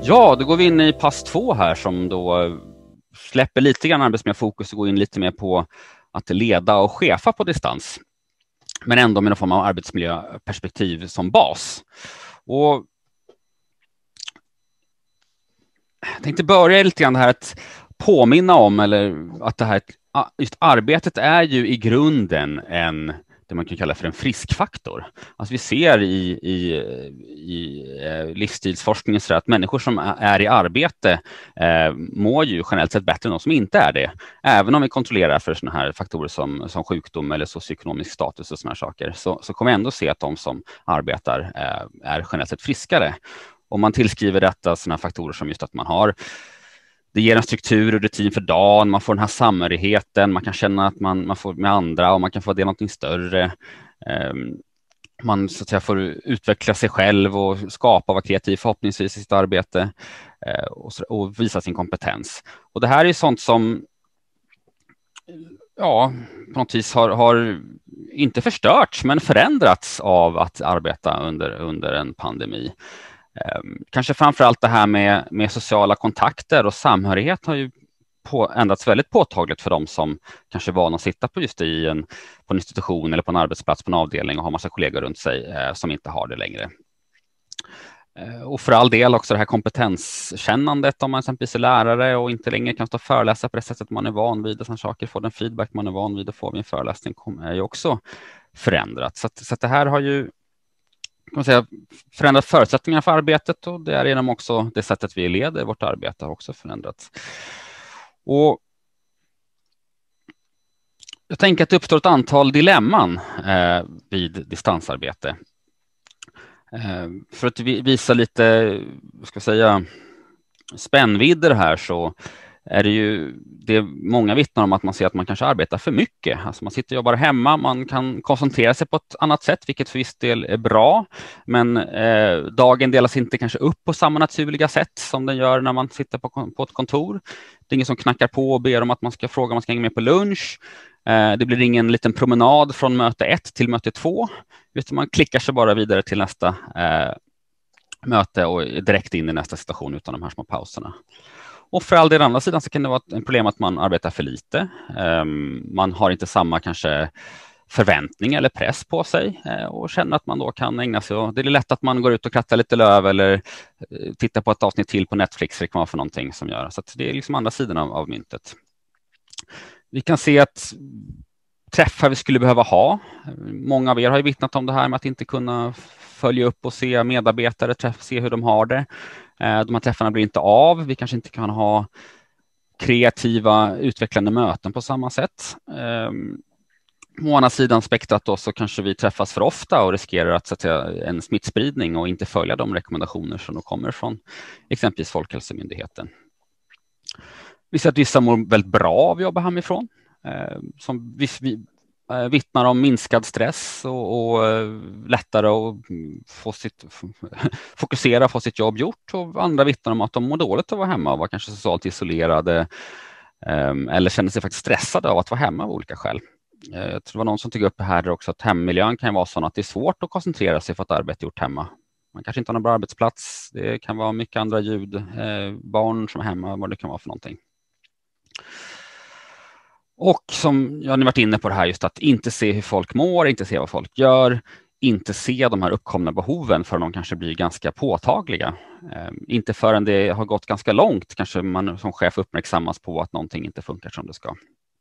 Ja, då går vi in i pass 2 här som då släpper lite grann arbetsmiljöfokus och går in lite mer på att leda och chefa på distans. Men ändå med någon form av arbetsmiljöperspektiv som bas. Och jag tänkte börja lite grann det här att påminna om, eller att det här just arbetet är ju i grunden det man kan kalla för en friskfaktor. Alltså vi ser i livsstilsforskningen så att människor som är i arbete mår ju generellt sett bättre än de som inte är det. Även om vi kontrollerar för såna här faktorer som sjukdom eller socioekonomisk status och såna här saker, så kommer vi ändå se att de som arbetar är generellt sett friskare. Om man tillskriver detta såna här faktorer som just att det ger en struktur och rutin för dagen, man får den här samhörigheten, man kan känna att man får med andra och man kan få del av någonting större. Man så att säga får utveckla sig själv och skapa och vara kreativ förhoppningsvis i sitt arbete och visa sin kompetens. Och det här är sånt som på något vis har inte förstörts men förändrats av att arbeta under en pandemi. Kanske framförallt det här med sociala kontakter och samhörighet har ju ändrats väldigt påtagligt för dem som kanske är vana att sitta på på en institution eller på en arbetsplats på en avdelning och har massa kollegor runt sig som inte har det längre. Och för all del också det här kompetenskännandet om man exempelvis är lärare och inte längre kan stå och föreläsa på det sättet man är van vid och sådana saker, få den feedback man är van vid och få vid en föreläsning är ju också förändrat. Så att det här har ju kan man säga, förändrat förutsättningarna för arbetet och därigenom också det sättet vi leder vårt arbete har också förändrats. Och jag tänker att det uppstår ett antal dilemman vid distansarbete. För att visa lite, spännvidder här så är det många vittnar om att man ser att man kanske arbetar för mycket. Alltså man sitter och jobbar hemma, man kan koncentrera sig på ett annat sätt, vilket för viss del är bra. Men dagen delas inte kanske upp på samma naturliga sätt som den gör när man sitter på ett kontor. Det är ingen som knackar på och ber om att man ska fråga om man ska hänga med på lunch. Det blir ingen liten promenad från möte 1 till möte 2. Utan man klickar sig bara vidare till nästa möte och direkt in i nästa situation utan de här små pauserna. Och för all del andra sidan så kan det vara ett problem att man arbetar för lite. Man har inte samma kanske förväntning eller press på sig och känner att man då kan ägna sig. Och det är lätt att man går ut och krattar lite löv eller tittar på ett avsnitt till på Netflix. Det kan vara för någonting som gör. Så att det är liksom andra sidan av myntet. Vi kan se att träffar vi skulle behöva ha. Många av er har ju vittnat om det här med att inte kunna följa upp och se medarbetare, se hur de har det. De här träffarna blir inte av. Vi kanske inte kan ha kreativa, utvecklande möten på samma sätt. Å andra sidan spektrat då så kanske vi träffas för ofta och riskerar att säga, en smittspridning och inte följa de rekommendationer som då kommer från exempelvis Folkhälsomyndigheten. Vi ser att vissa mår väldigt bra av att jobba hemifrån. Som vittnar om minskad stress och lättare att fokusera, få sitt jobb gjort. Och andra vittnar om att de mår dåligt av att vara hemma och var kanske socialt isolerade eller känner sig faktiskt stressade av att vara hemma av olika skäl. Jag tror det var någon som tog upp här också att hemmiljön kan vara sån att det är svårt att koncentrera sig för att arbete gjort hemma. Man kanske inte har någon bra arbetsplats. Det kan vara mycket andra ljud, barn som är hemma, vad det kan vara för någonting. Och som jag har varit inne på det här just att inte se hur folk mår, inte se vad folk gör, inte se de här uppkomna behoven förrän de kanske blir ganska påtagliga. Inte förrän det har gått ganska långt kanske man som chef uppmärksammas på att någonting inte funkar som det ska.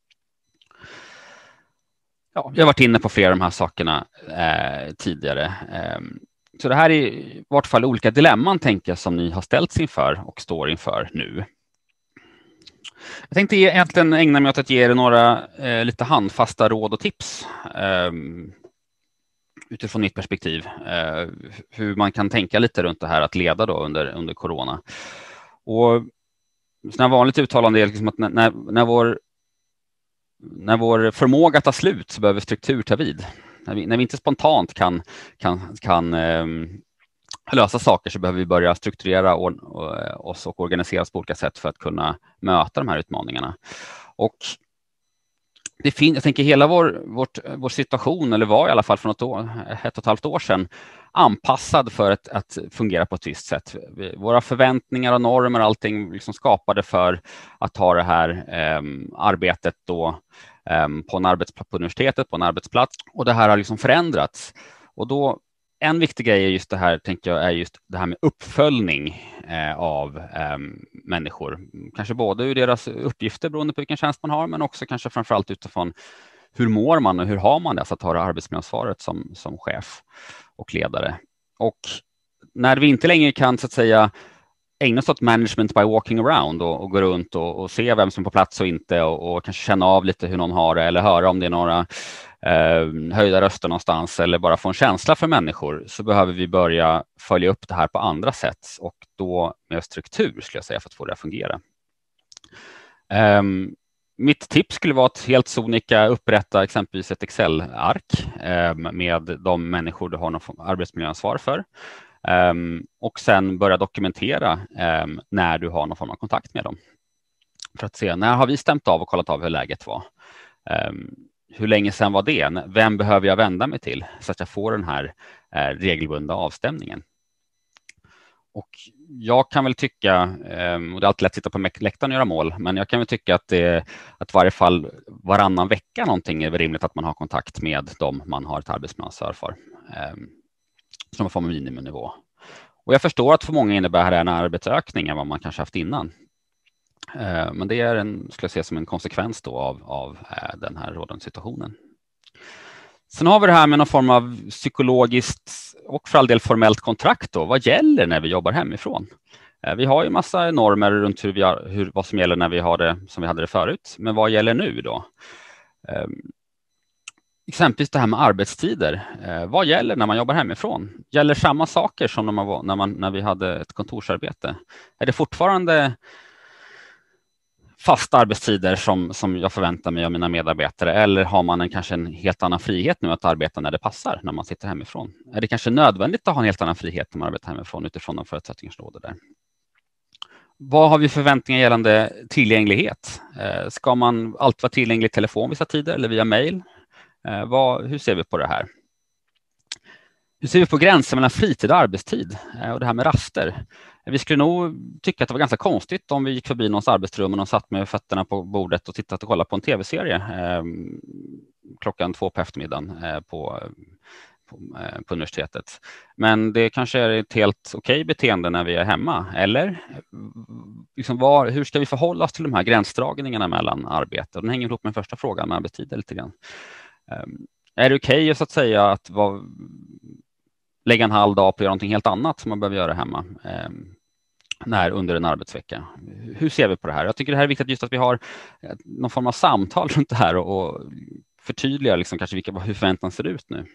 Ja, jag har varit inne på flera av de här sakerna tidigare. Så det här är i vart fall olika dilemman tänker jag som ni har ställts inför och står inför nu. Jag tänkte egentligen ägna mig åt att ge er några lite handfasta råd och tips utifrån mitt perspektiv. Hur man kan tänka lite runt det här att leda då under corona. Och sådana vanligt uttalande är liksom att när vår förmåga tar slut så behöver struktur ta vid. När vi inte spontant kan lösa saker så behöver vi börja strukturera oss och organisera oss på olika sätt för att kunna möta de här utmaningarna. Och jag tänker hela vår situation, eller var i alla fall för 1,5 år sedan, anpassad för att fungera på ett visst sätt. Våra förväntningar och normer, allting liksom skapade för att ha det här arbetet då på en arbetsplats på universitetet, på en arbetsplats. Och det här har liksom förändrats. Och då, en viktig grej är just det här, tänker jag, är just det här med uppföljning av människor. Kanske både ur deras uppgifter beroende på vilken tjänst man har, men också kanske framförallt utifrån hur mår man och hur har man det, så att ha det arbetsmiljöansvaret som chef och ledare. Och när vi inte längre kan, så att säga, ägna oss åt management by walking around och gå runt och se vem som är på plats och inte, och kanske känna av lite hur någon har det, eller höra om det är några höjda röster någonstans, eller bara få en känsla för människor, så behöver vi börja följa upp det här på andra sätt, och då med struktur, skulle jag säga, för att få det att fungera. Mitt tips skulle vara att helt sonika upprätta exempelvis ett Excel-ark med de människor du har någon arbetsmiljöansvar för. Och sen börja dokumentera när du har någon form av kontakt med dem. För att se, när har vi stämt av och kollat av hur läget var? Hur länge sedan var det? Vem behöver jag vända mig till så att jag får den här regelbundna avstämningen? Och jag kan väl tycka, och det är alltid lätt att sitta på läktaren och göra mål, men jag kan väl tycka att i varje fall varannan vecka någonting är rimligt att man har kontakt med dem man har ett arbetsmiljöansvar för. Som en form av miniminivå. Och jag förstår att för många innebär det en arbetsökning än vad man kanske haft innan. Men det är skulle jag säga, som en konsekvens då av den här rådande situationen. Sen har vi det här med någon form av psykologiskt och för all del formellt kontrakt då. Vad gäller när vi jobbar hemifrån? Vi har ju massa normer runt vad som gäller när vi har det som vi hade det förut. Men vad gäller nu då? Exempelvis det här med arbetstider. Vad gäller när man jobbar hemifrån? Gäller samma saker som när vi hade ett kontorsarbete? Är det fortfarande fasta arbetstider som jag förväntar mig av mina medarbetare, eller har man kanske en helt annan frihet nu att arbeta när det passar när man sitter hemifrån? Är det kanske nödvändigt att ha en helt annan frihet när man arbetar hemifrån utifrån de förutsättningar som råder där? Vad har vi förväntningar gällande tillgänglighet? Ska man alltid vara tillgänglig i telefon vissa tider eller via mejl? Hur ser vi på det här? Hur ser vi på gränser mellan fritid och arbetstid och det här med raster? Vi skulle nog tycka att det var ganska konstigt om vi gick förbi någons arbetsrum och någon satt med fötterna på bordet och tittade och kollade på en tv-serie klockan 2 på eftermiddagen på universitetet. Men det kanske är ett helt okej beteende när vi är hemma. Eller liksom hur ska vi förhålla oss till de här gränsdragningarna mellan arbete? Och den hänger ihop med första frågan med arbetstid lite grann. Är det okej så att säga att lägga en halv dag på att göra någonting helt annat som man behöver göra hemma under en arbetsvecka? Hur ser vi på det här? Jag tycker det här är viktigt just att vi har någon form av samtal runt det här och förtydligar liksom kanske hur förväntan ser ut nu.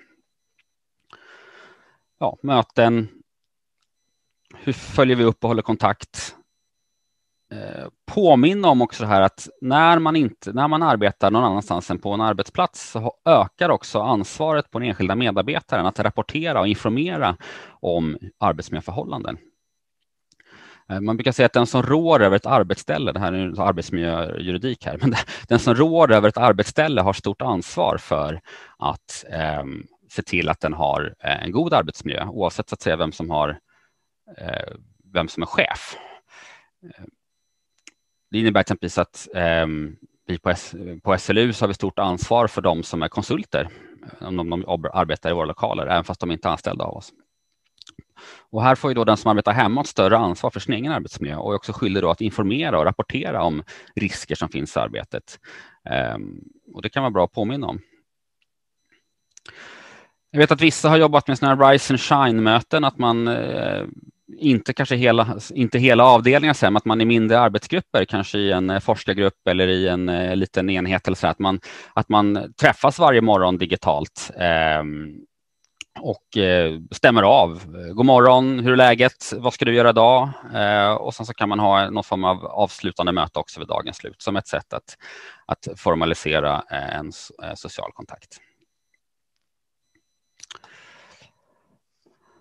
Ja, möten. Hur följer vi upp och håller kontakt? Påminna om också det här att när man arbetar någon annanstans än på en arbetsplats så ökar också ansvaret på den enskilda medarbetaren att rapportera och informera om arbetsmiljöförhållanden. Man brukar säga att den som rår över ett arbetsställe, det här är arbetsmiljöjuridik här, men den som rår över ett arbetsställe har stort ansvar för att se till att den har en god arbetsmiljö, oavsett så att säga vem som är chef. Det innebär exempelvis att vi på SLU så har vi stort ansvar för de som är konsulter, om de arbetar i våra lokaler, även fast de inte är anställda av oss. Och här får ju då den som arbetar hemma ett större ansvar för sin egen arbetsmiljö och är också skyldig då att informera och rapportera om risker som finns i arbetet. Och det kan vara bra att påminna om. Jag vet att vissa har jobbat med sådana här Rise and Shine-möten, att man inte hela avdelningar sen, att man i mindre arbetsgrupper, kanske i en forskargrupp eller i en liten enhet eller så, att man träffas varje morgon digitalt och stämmer av. God morgon, hur är läget? Vad ska du göra idag? Och sen så kan man ha någon form av avslutande möte också vid dagens slut som ett sätt att formalisera en social kontakt.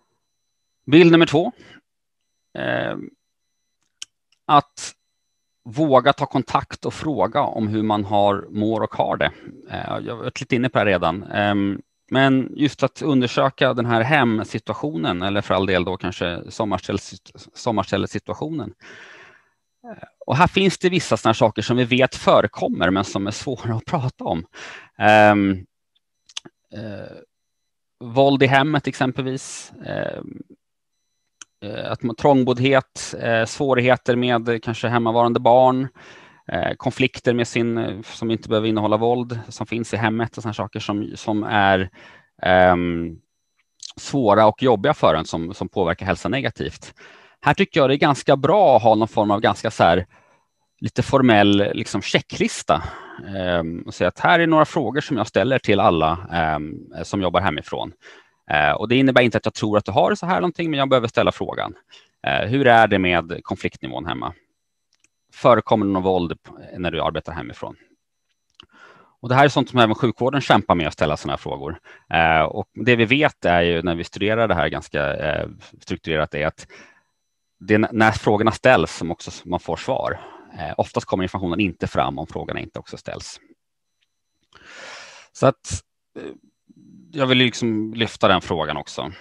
Bild nummer 2. Att våga ta kontakt och fråga om hur man mår och har det. Jag var lite inne på det redan. Men just att undersöka den här hemsituationen, eller för all del då kanske sommarställessituationen. Och här finns det vissa sådana saker som vi vet förekommer men som är svåra att prata om. Våld i hemmet exempelvis. Trångboddhet, svårigheter med kanske hemmavarande barn, konflikter med som inte behöver innehålla våld, som finns i hemmet och sådana saker som är svåra och jobbiga för en, som påverkar hälsan negativt. Här tycker jag det är ganska bra att ha någon form av ganska så här lite formell liksom checklista och säga att här är några frågor som jag ställer till alla som jobbar hemifrån. Och det innebär inte att jag tror att du har det så här någonting, men jag behöver ställa frågan. Hur är det med konfliktnivån hemma? Förekommer det någon våld när du arbetar hemifrån? Och det här är sånt som även sjukvården kämpar med att ställa sådana här frågor. Och det vi vet är ju när vi studerar det här ganska strukturerat är att det är när frågorna ställs som också man får svar. Oftast kommer informationen inte fram om frågorna inte också ställs. Så att jag vill liksom lyfta den frågan också.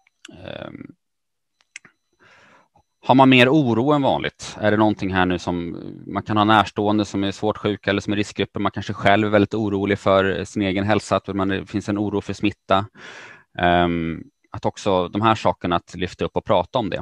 Har man mer oro än vanligt? Är det någonting här nu som man kan ha närstående som är svårt sjuka eller som är riskgrupper? Man kanske själv är väldigt orolig för sin egen hälsa, att det finns en oro för smitta. Att också de här sakerna att lyfta upp och prata om det.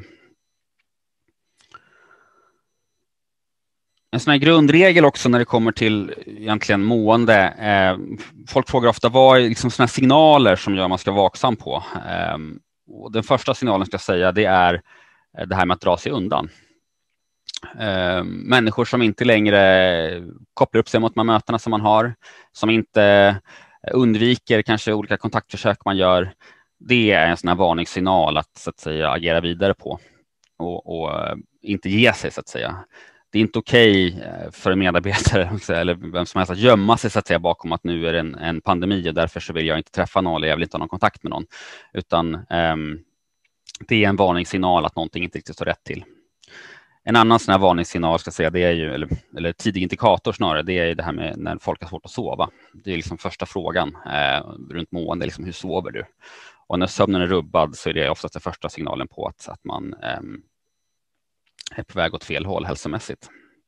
En sån här grundregel också när det kommer till egentligen mående. Folk frågar ofta vad är liksom såna här signaler som gör man ska vara vaksam på. Och den första signalen ska jag säga det är det här med att dra sig undan. Människor som inte längre kopplar upp sig mot de här mötena som man har. Som inte undviker kanske olika kontaktförsök man gör. Det är en sån här varningssignal att så att säga agera vidare på. Och inte ge sig så att säga. Det är inte okej för en medarbetare eller vem som helst att gömma sig så att säga bakom att nu är det en pandemi och därför så vill jag inte träffa någon eller jag vill inte ha någon kontakt med någon. Utan det är en varningssignal att någonting inte riktigt står rätt till. En annan sån här varningssignal ska jag säga, det är ju, eller tidig indikator snarare, det är ju det här med när folk har svårt att sova. Det är liksom första frågan runt mående, liksom, hur sover du? Och när sömnen är rubbad så är det oftast den första signalen på att man är på väg åt fel håll hälsomässigt.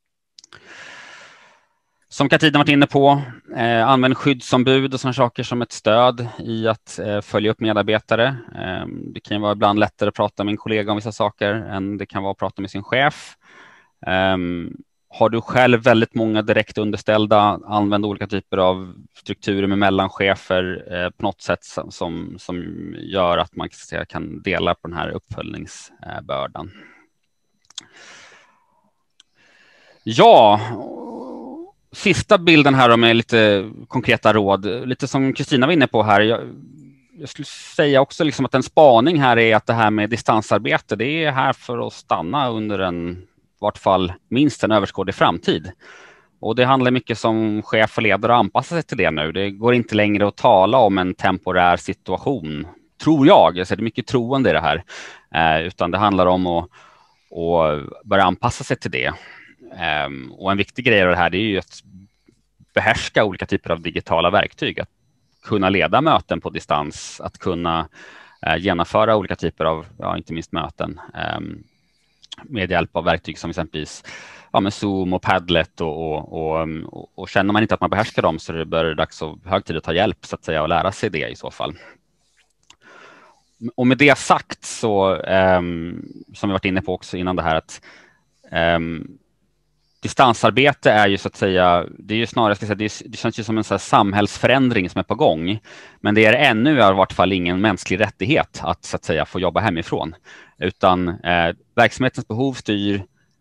Som Katarina varit inne på, använd skyddsombud och sådana saker som ett stöd i att följa upp medarbetare. Det kan vara ibland lättare att prata med en kollega om vissa saker än det kan vara att prata med sin chef. Har du själv väldigt många direkt underställda, använd olika typer av strukturer med mellanchefer på något sätt som gör att man kan dela på den här uppföljningsbördan. Ja, sista bilden här med lite konkreta råd. Lite som Kristina var inne på här. Jag skulle säga också liksom att en spaning här är att det här med distansarbete, det är här för att stanna under vart fall minst en överskådlig framtid. Och det handlar mycket som chef och ledare att anpassa sig till det nu. Det går inte längre att tala om en temporär situation, tror jag. Jag ser det mycket troende i det här. Utan det handlar om att börja anpassa sig till det. Och en viktig grej av det här det är ju att behärska olika typer av digitala verktyg. Att kunna leda möten på distans, att kunna genomföra olika typer av, inte minst möten med hjälp av verktyg som exempelvis med Zoom och Padlet och känner man inte att man behärskar dem så är det dags och hög tid att ta hjälp så att säga och lära sig det i så fall. Och med det sagt så som vi varit inne på också innan det här att distansarbete är ju så att säga, det är ju snarare, det känns ju som en så här samhällsförändring som är på gång. Men det är ännu i vart fall ingen mänsklig rättighet att så att säga få jobba hemifrån. Utan verksamhetens behov styr,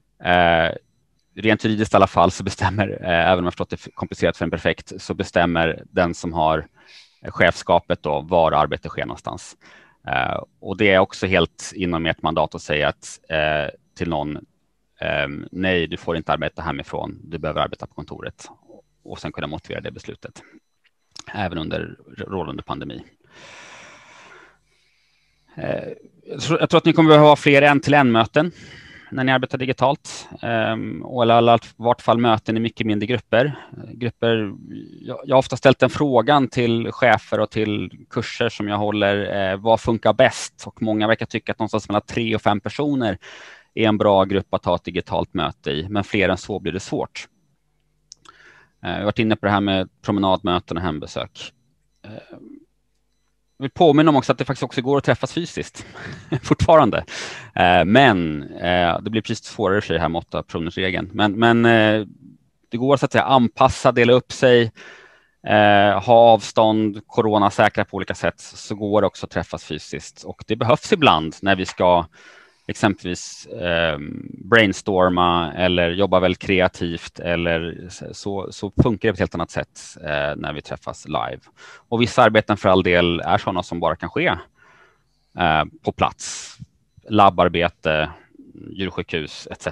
rent juridiskt i alla fall så bestämmer, även om jag förstått det är komplicerat för en perfekt, så bestämmer den som har chefskapet då var arbetet sker någonstans. Och det är också helt inom ert mandat att säga att till någon nej, du får inte arbeta hemifrån, du behöver arbeta på kontoret och sen kunna motivera det beslutet även under rådande pandemi. Jag tror att ni kommer behöva ha fler en-till-en-möten. när ni arbetar digitalt, eller i vart fall möten i mycket mindre grupper. Jag har ofta ställt den frågan till chefer och till kurser som jag håller, vad funkar bäst? Och många verkar tycka att någonstans mellan 3 och 5 personer är en bra grupp att ha ett digitalt möte i, men fler än så blir det svårt. Jag har varit inne på det här med promenadmöten och hembesök. Jag vill påminna om också att det faktiskt också går att träffas fysiskt fortfarande. Men det blir precis svårare för det här med 8-personersregeln. Men det går så att säga anpassa, dela upp sig, ha avstånd, coronasäkra på olika sätt, så går det också att träffas fysiskt. Och det behövs ibland när vi ska exempelvis brainstorma eller jobba väldigt kreativt, eller så funkar det på ett helt annat sätt när vi träffas live. Och vissa arbeten för all del är sådana som bara kan ske på plats. Labbarbete, djursjukhus etc.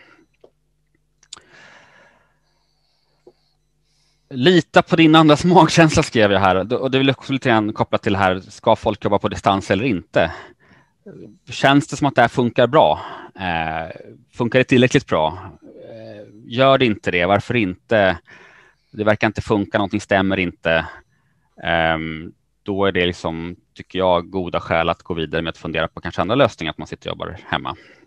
Lita på din andras magkänsla, skrev jag här. Och det vill också lite grann koppla till här, ska folk jobba på distans eller inte? Känns det som att det här funkar bra? Funkar det tillräckligt bra? Gör det inte det? Varför inte? Det verkar inte funka, någonting stämmer inte. Då är det liksom, tycker jag, goda skäl att gå vidare med att fundera på kanske andra lösningar, att man sitter och jobbar hemma.